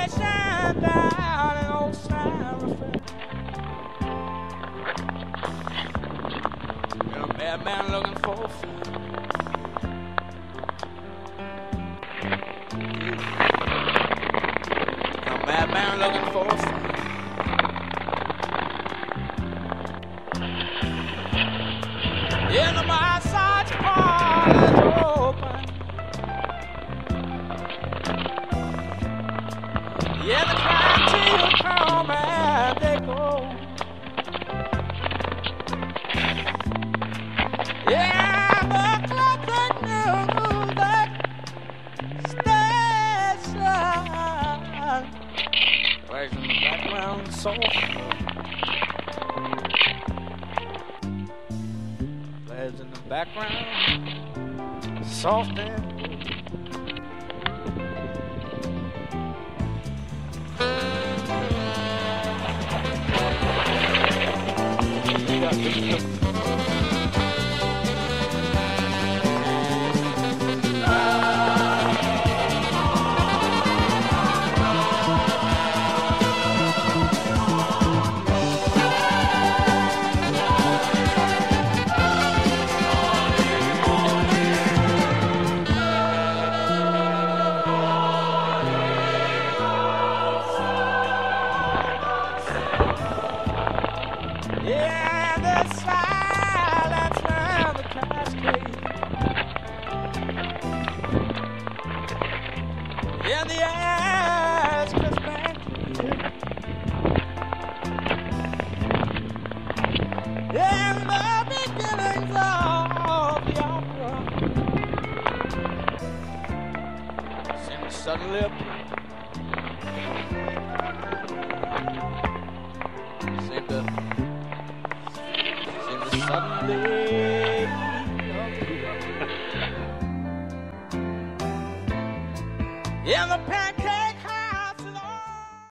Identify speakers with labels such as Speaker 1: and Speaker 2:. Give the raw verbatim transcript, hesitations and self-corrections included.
Speaker 1: crashing down in old Santa Fe. And a bad man looking for a fight. And a bad man looking for a fight. In the massage parlor's open. Yeah, the clientele come and they go. Yeah, the clubs and music station plays in the background sofa. Plays in the background soft and yeah, the silence round the cascade. Yeah, the air's crisp and clear. Yeah, the beginnings of the opera seem to suddenly appear. Seem to suddenly appear. Yeah, the pancake